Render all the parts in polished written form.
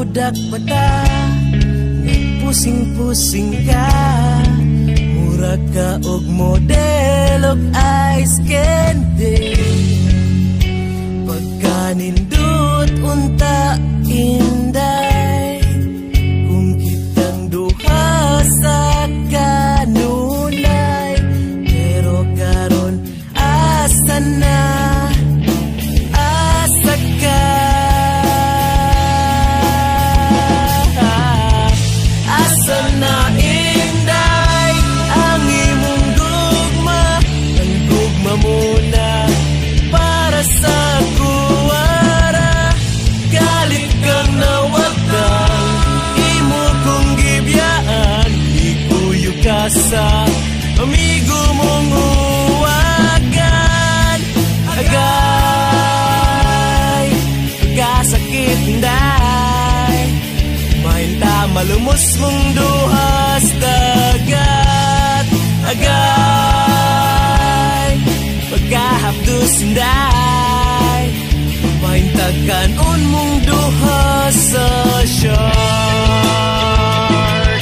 budak bata, nagpusing-pusing ka, mura ka og model og ice candy. Pagkanindot unta inday, kung kitang duha sa kanunay, pero karon asa na, asa ka, asa na inday ang imong gugma, ang gugma mo na para sa kuwara, galit kang nawagdang, imo kong gibyaan, ikuyo ka sa amigo mong uwagan. Agay, pagkasakit hinday, mahinta malumos mong duhas dagat. Agay, pagkahapdos hinday, mahintagan on mong duhas sa shark.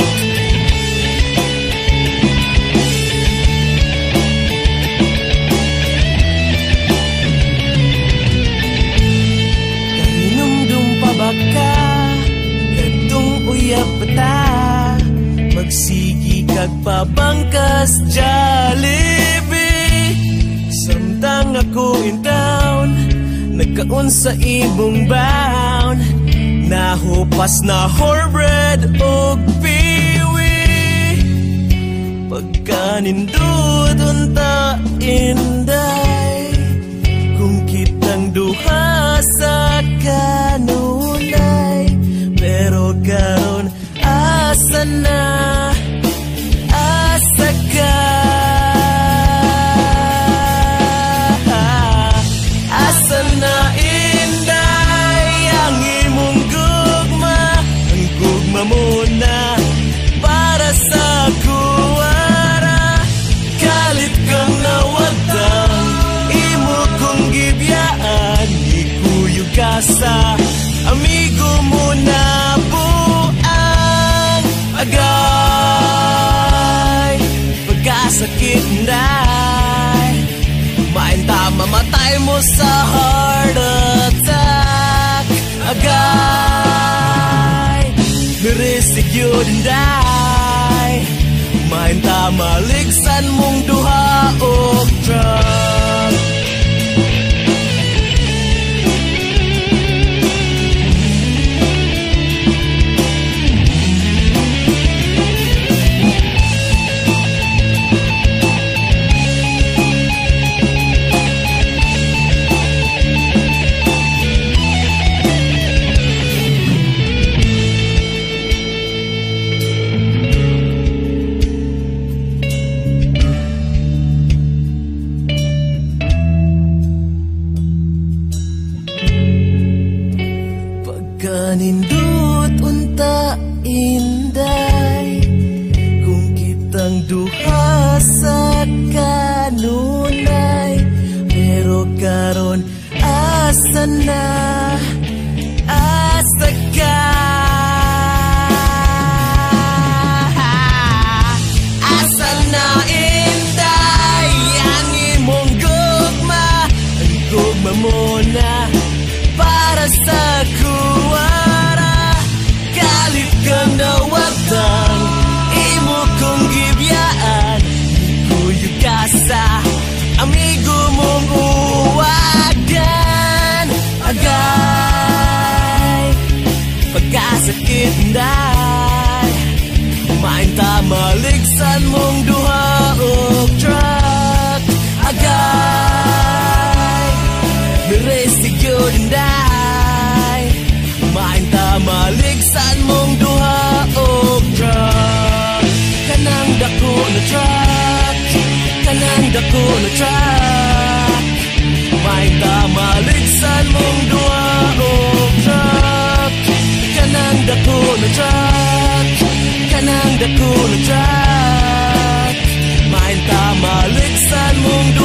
Kaninumdum pa ba ka, kadtong uyab bata, magsigi kag pabangkas Jollibee. Samtang ako in town, nagkaon sa ibong bound, nahupas na whorebread og piwi. Pagkanindot unta inday, kung kitang duha sa kanunay, pero karon asa na, asa ka, asa na inday ang imong gugma, ang gugma mo na para sa kuwara, kalit kang nawagdang, imo kong gibyaan, ikuyog ka sa amigo mo na buang. Agay, pagkasakit hinday, mahinta mamatay mo sa heart attack. Agay, nirisig yun hinday, mahinta maligsan mong duha og truck. Pagkanindot unta inday, kung kitang duha sa kanunay, pero karon asa na, asa ka, asa na inday ang imong gugma, ang gugma mo na para sa kuwara, galit kang nawagdang, imo kong gibyaan, ikuyog ka sa amigo mong uwagan. Agay, pagkasakit hinday, mahinta maligsan mong duha og truck. Agay, niresig yun hinday, mahinta maligsan mong duha og truck. Kanang dako na truck, kanang dako na truck, mahinta maligsan mong duha og truck. Kanang dako na truck, kanang dako na truck, mahinta maligsan mong duha